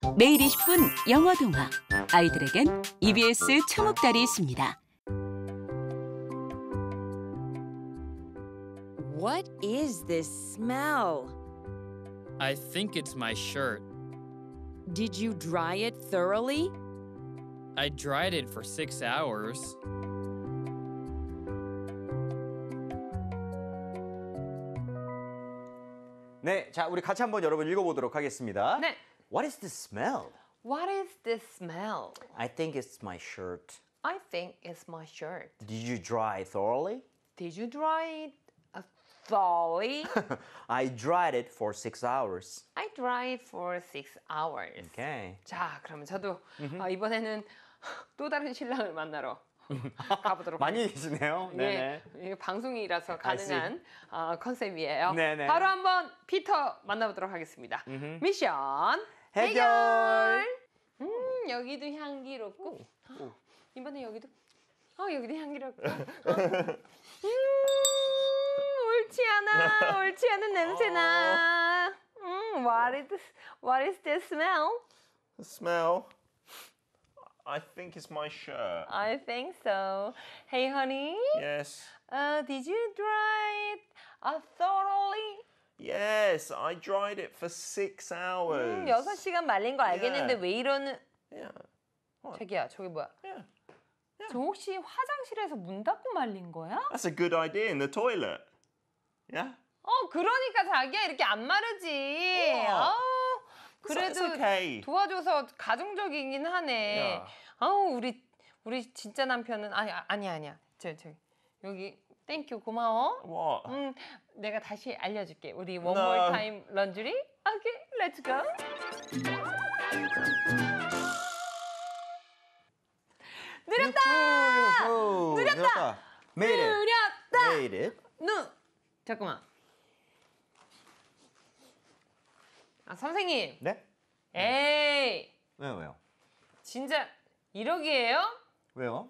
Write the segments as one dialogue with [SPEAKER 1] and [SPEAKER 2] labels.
[SPEAKER 1] 매일 20분 영어 동화. 아이들에겐 EBS 초목달이 있습니다.
[SPEAKER 2] What is this smell?
[SPEAKER 3] I think it's my shirt.
[SPEAKER 2] Did you dry it thoroughly?
[SPEAKER 3] I dried it for 6 hours.
[SPEAKER 4] 네, 자 우리 같이 한번 여러분 읽어보도록 하겠습니다.
[SPEAKER 5] 네.
[SPEAKER 4] What is this smell?
[SPEAKER 5] What is this smell?
[SPEAKER 4] I think it's my shirt.
[SPEAKER 5] I think it's my shirt.
[SPEAKER 4] Did you dry it thoroughly?
[SPEAKER 5] Did you dry it thoroughly?
[SPEAKER 4] I dried it for 6 hours.
[SPEAKER 5] I dried it for 6 hours.
[SPEAKER 4] Okay.
[SPEAKER 5] 자, 그러면 저도 이번에는 또 다른 신랑을 만나러 가보도록
[SPEAKER 4] 많이 계시네요.
[SPEAKER 5] 예, 이게 방송이라서 가능한 컨셉이에요.
[SPEAKER 4] 네네.
[SPEAKER 5] 바로 한번 피터 만나보도록 하겠습니다. 미션
[SPEAKER 4] 해결.
[SPEAKER 5] 여기도 향기롭고 이번에 여기도 여기도 향기롭고 옳지 않은 냄새나. What is this smell?
[SPEAKER 6] The smell? I think it's my shirt.
[SPEAKER 5] I think so. Hey honey,
[SPEAKER 6] Yes.
[SPEAKER 5] did you dry it thoroughly?
[SPEAKER 6] Yes, I dried it for 6 hours.
[SPEAKER 5] 6시간 말린 거 알겠는데
[SPEAKER 6] Yeah.
[SPEAKER 5] 왜 이러는...
[SPEAKER 6] Yeah.
[SPEAKER 5] 자기야, 저기 뭐야?
[SPEAKER 6] Yeah.
[SPEAKER 5] 저 혹시 화장실에서 문 닫고 말린 거야?
[SPEAKER 6] That's a good idea in the toilet. Yeah?
[SPEAKER 5] 그러니까 자기야 이렇게 안 마르지.
[SPEAKER 6] 우와.
[SPEAKER 5] 그래도
[SPEAKER 6] It's okay.
[SPEAKER 5] 도와줘서 가정적이긴 하네.
[SPEAKER 6] Yeah.
[SPEAKER 5] 우리 진짜 남편은 아니야. 저기 여기 땡큐 고마워.
[SPEAKER 6] What?
[SPEAKER 5] 내가 다시 알려줄게. 우리 one more time 런쥬리. 오케이, let's go. 느렸다.
[SPEAKER 4] Made it.
[SPEAKER 5] 느렸다.
[SPEAKER 4] Made it.
[SPEAKER 5] 잠깐만. 선생님.
[SPEAKER 4] 네?
[SPEAKER 5] 에이.
[SPEAKER 4] 왜요?
[SPEAKER 5] 진짜 1억이에요?
[SPEAKER 4] 왜요?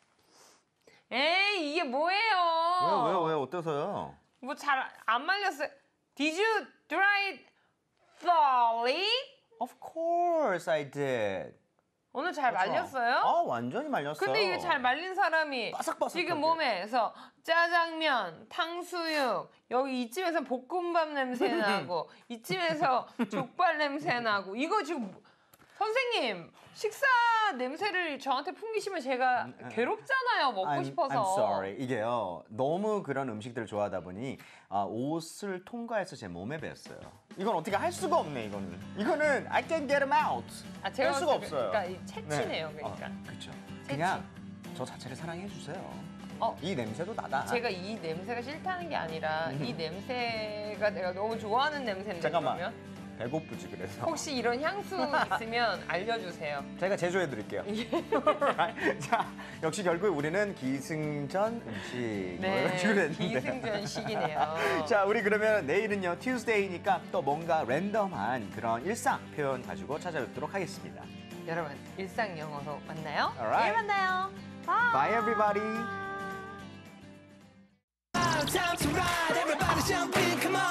[SPEAKER 5] 에이, 이게 뭐예요?
[SPEAKER 4] 왜요? 어때서요?
[SPEAKER 5] 뭐 잘 안 말렸어요. Did you dry it thoroughly?
[SPEAKER 4] Of course I did.
[SPEAKER 5] 오늘 잘 말렸어요?
[SPEAKER 4] 완전히 말렸어.
[SPEAKER 5] 근데 이게 잘 말린 사람이
[SPEAKER 4] 바삭바삭하게.
[SPEAKER 5] 지금 몸에서 짜장면, 탕수육, 여기 이쯤에서 볶음밥 냄새 나고 이쯤에서 족발 냄새 나고 이거 지금 선생님 식사 냄새를 저한테 풍기시면 제가 괴롭잖아요. 먹고 싶어서.
[SPEAKER 4] I'm sorry. 이게요. 너무 그런 음식들을 좋아하다 보니 옷을 통과해서 제 몸에 뱄어요. 이건 어떻게 할 수가 없네. 이거는 I can't get them out.
[SPEAKER 5] 제가
[SPEAKER 4] 할 수가 없어요.
[SPEAKER 5] 그러니까 이 채치네요. 그러니까.
[SPEAKER 4] 그렇죠. 그냥 저 자체를 사랑해 주세요. 이 냄새도 나다.
[SPEAKER 5] 제가 이 냄새가 싫다는 게 아니라 이 냄새가 내가 너무 좋아하는 냄새인데.
[SPEAKER 4] 잠깐만.
[SPEAKER 5] 그러면?
[SPEAKER 4] 배고프지 그래서.
[SPEAKER 5] 혹시 이런 향수 있으면 알려주세요.
[SPEAKER 4] 제가 제조해 드릴게요. 자, 역시 결국 우리는 기승전 음식 가지고 됐는데.
[SPEAKER 5] 기승전식이네요.
[SPEAKER 4] 자, 우리 그러면 내일은요 Tuesday니까 또 뭔가 랜덤한 그런 일상 표현 가지고 찾아뵙도록 하겠습니다.
[SPEAKER 5] 여러분 일상 영어로 만나요.
[SPEAKER 4] Alright.
[SPEAKER 5] 내일 만나요. Bye.
[SPEAKER 4] Bye everybody.
[SPEAKER 7] Time to ride, everybody jump in, come on.